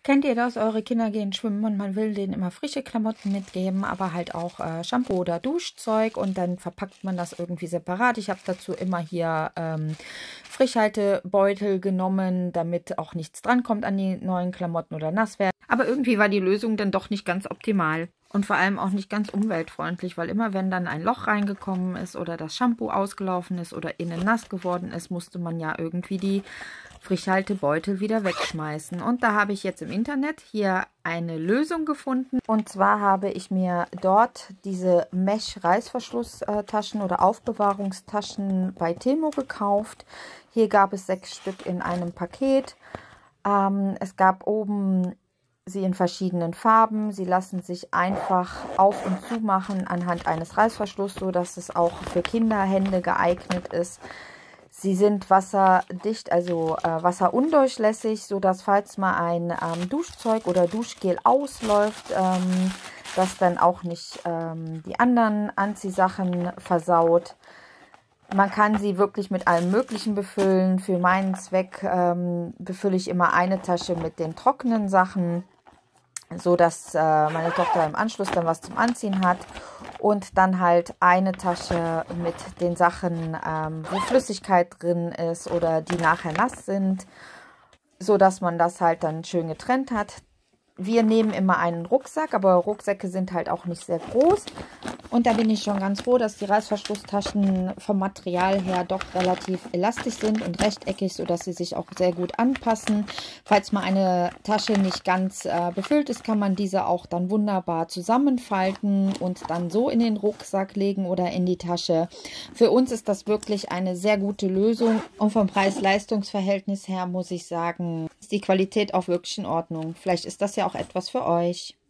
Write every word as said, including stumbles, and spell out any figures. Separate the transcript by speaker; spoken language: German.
Speaker 1: Kennt ihr das? Eure Kinder gehen schwimmen und man will denen immer frische Klamotten mitgeben, aber halt auch äh, Shampoo oder Duschzeug und dann verpackt man das irgendwie separat. Ich habe dazu immer hier ähm, Frischhaltebeutel genommen, damit auch nichts drankommt an die neuen Klamotten oder nass werden. Aber irgendwie war die Lösung dann doch nicht ganz optimal. Und vor allem auch nicht ganz umweltfreundlich, weil immer wenn dann ein Loch reingekommen ist oder das Shampoo ausgelaufen ist oder innen nass geworden ist, musste man ja irgendwie die Frischhaltebeutel wieder wegschmeißen. Und da habe ich jetzt im Internet hier eine Lösung gefunden. Und zwar habe ich mir dort diese Mesh-Reißverschlusstaschen oder Aufbewahrungstaschen bei Temu gekauft. Hier gab es sechs Stück in einem Paket. Ähm, es gab oben sie in verschiedenen Farben. Sie lassen sich einfach auf- und zumachen anhand eines Reißverschlusses, so dass es auch für Kinderhände geeignet ist. Sie sind wasserdicht, also äh, wasserundurchlässig, so dass falls mal ein ähm, Duschzeug oder Duschgel ausläuft, ähm, das dann auch nicht ähm, die anderen Anziehsachen versaut. Man kann sie wirklich mit allem Möglichen befüllen. Für meinen Zweck ähm, befülle ich immer eine Tasche mit den trockenen Sachen, so dass äh, meine Tochter im Anschluss dann was zum Anziehen hat und dann halt eine Tasche mit den Sachen, ähm, wo Flüssigkeit drin ist oder die nachher nass sind, so dass man das halt dann schön getrennt hat. Wir nehmen immer einen Rucksack, aber Rucksäcke sind halt auch nicht sehr groß. Und da bin ich schon ganz froh, dass die Reißverschlusstaschen vom Material her doch relativ elastisch sind und rechteckig, sodass sie sich auch sehr gut anpassen. Falls mal eine Tasche nicht ganz äh, befüllt ist, kann man diese auch dann wunderbar zusammenfalten und dann so in den Rucksack legen oder in die Tasche. Für uns ist das wirklich eine sehr gute Lösung. Und vom Preis-Leistungs-Verhältnis her muss ich sagen, ist die Qualität auch wirklich in Ordnung. Vielleicht ist das ja auch etwas für euch.